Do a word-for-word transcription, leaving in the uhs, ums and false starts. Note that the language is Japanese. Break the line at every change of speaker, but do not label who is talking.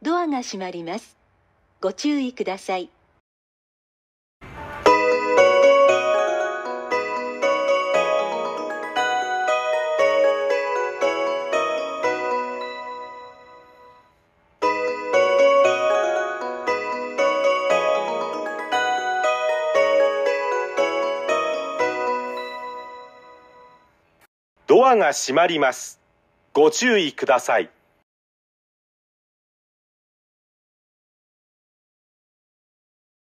ドアが閉まります。ご注意ください。
ドアが閉まります。ご注意ください。